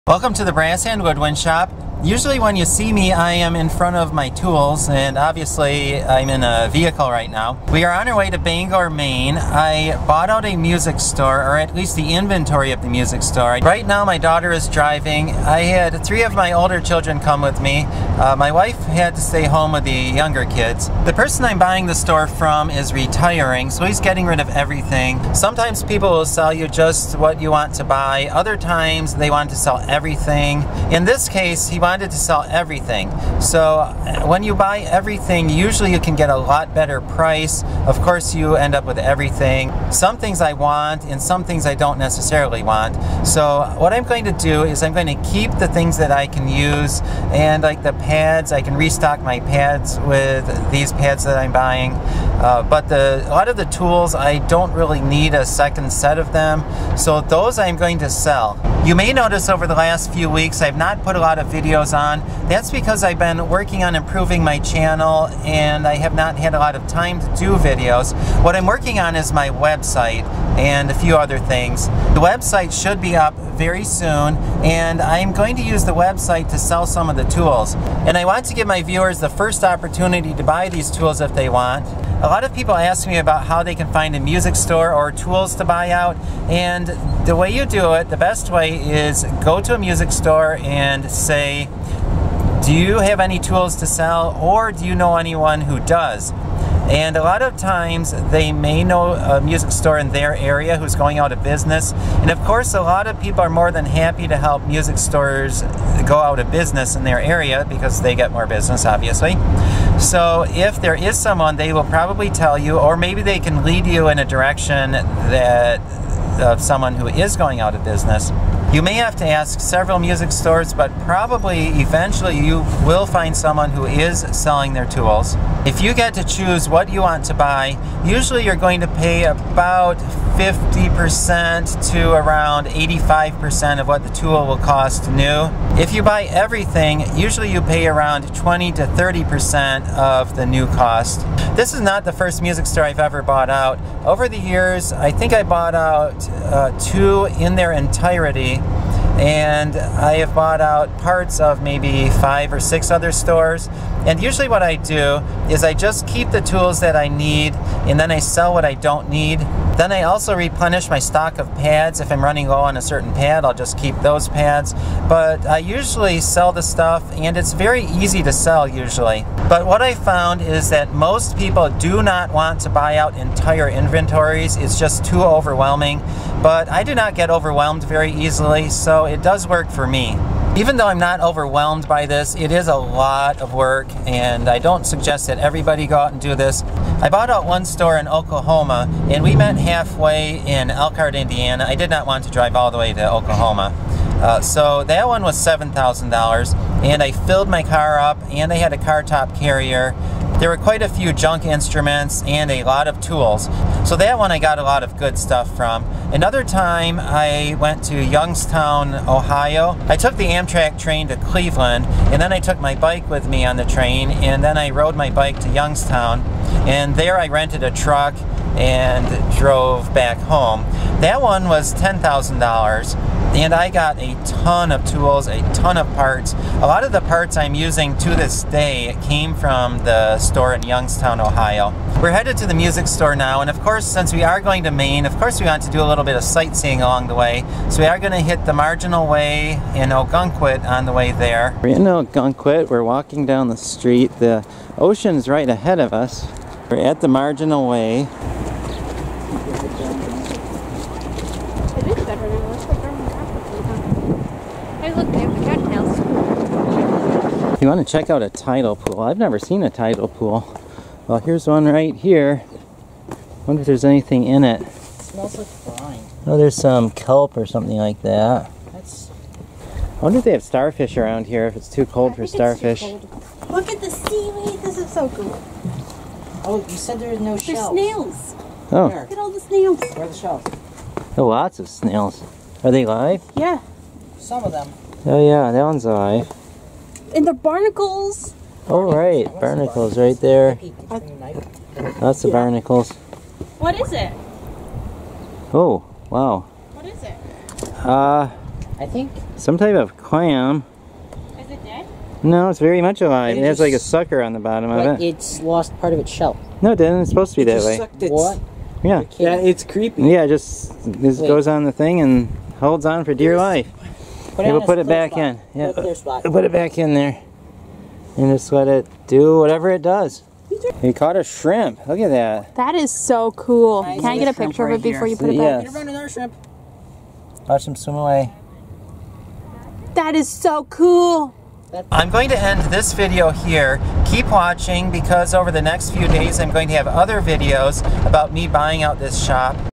Welcome to the Brass Hand Woodwind Shop. Usually when you see me, I am in front of my tools, and obviously I'm in a vehicle right now. We are on our way to Bangor, Maine. I bought out a music store, or at least the inventory of the music store. Right now my daughter is driving. I had 3 of my older children come with me. My wife had to stay home with the younger kids. The person I'm buying the store from is retiring, so he's getting rid of everything. Sometimes people will sell you just what you want to buy. Other times they want to sell everything. In this case, he wanted to sell everything. So when you buy everything, usually you can get a lot better price. Of course, you end up with everything. Some things I want and some things I don't necessarily want. So what I'm going to do is I'm going to keep the things that I can use, and like the pads, I can restock my pads with these pads that I'm buying. But a lot of the tools, I don't really need a second set of them. So those I'm going to sell. You may notice over the last few weeks I've not put a lot of videos on. That's because I've been working on improving my channel and I have not had a lot of time to do videos. What I'm working on is my website and a few other things. The website should be up very soon, and I'm going to use the website to sell some of the tools. And I want to give my viewers the first opportunity to buy these tools if they want. A lot of people ask me about how they can find a music store or tools to buy out, and the way you do it, the best way is go to a music store and say, do you have any tools to sell, or do you know anyone who does? And a lot of times they may know a music store in their area who's going out of business. And of course, a lot of people are more than happy to help music stores go out of business in their area because they get more business, obviously. So if there is someone, they will probably tell you, or maybe they can lead you in a direction that of someone who is going out of business. You may have to ask several music stores, but probably eventually you will find someone who is selling their tools. If you get to choose what you want to buy, usually you're going to pay about 50% to around 85% of what the tool will cost new. If you buy everything, usually you pay around 20 to 30% of the new cost. This is not the first music store I've ever bought out. Over the years, I think I bought out 2 in their entirety, and I have bought out parts of maybe 5 or 6 other stores. And usually what I do is I just keep the tools that I need, and then I sell what I don't need. Then I also replenish my stock of pads. If I'm running low on a certain pad, I'll just keep those pads. But I usually sell the stuff, and it's very easy to sell usually. But what I found is that most people do not want to buy out entire inventories. It's just too overwhelming. But I do not get overwhelmed very easily, so it does work for me. Even though I'm not overwhelmed by this, it is a lot of work, and I don't suggest that everybody go out and do this. I bought out one store in Oklahoma, and we met halfway in Elkhart, Indiana. I did not want to drive all the way to Oklahoma. So that one was $7,000, and I filled my car up, and I had a car top carrier. There were quite a few junk instruments and a lot of tools. So that one I got a lot of good stuff from. Another time I went to Youngstown, Ohio. I took the Amtrak train to Cleveland, and then I took my bike with me on the train, and then I rode my bike to Youngstown, and there I rented a truck and drove back home. That one was $10,000. And I got a ton of tools, a ton of parts. A lot of the parts I'm using to this day came from the store in Youngstown, Ohio. We're headed to the music store now, and of course, since we are going to Maine, of course we want to do a little bit of sightseeing along the way. So we are going to hit the Marginal Way in Ogunquit on the way there. We're in Ogunquit, we're walking down the street. The ocean's right ahead of us. We're at the Marginal Way. You want to check out a tidal pool. I've never seen a tidal pool. Well, here's one right here. Wonder if there's anything in it. It smells like brine. Oh, there's some kelp or something like that. I wonder if they have starfish around here, if it's too cold for starfish. Look at the seaweed. This is so cool. Oh, you said there's no There's shells. snails. Oh. Where? Look at all the snails. Where are the shells? Oh, lots of snails. Are they live? Yeah. Some of them. Oh yeah, that one's alive. And the barnacles. Oh right, barnacles right there. Lots of barnacles. What is it? Oh, wow. What is it? I think some type of clam. Is it dead? No, it's very much alive. It It has like a just- sucker on the bottom But of it. it's lost part of its shell. No, it didn't. It's supposed to be that Just way. sucked its- What? Yeah. Yeah, it's creepy. Yeah, just this Wait. goes on the thing and holds on for dear life. Put Yeah, on we'll put a it clear back spot. in. Yeah, Put a clear spot. put it back in there. And just let it do whatever it does. We caught a shrimp. Look at that. That is so cool. Nice. Can I get a Shrimp picture of right it before here. you put it Yeah. back? Get around another shrimp. Watch him swim away. That is so cool. I'm going to end this video here. Keep watching because over the next few days I'm going to have other videos about me buying out this shop.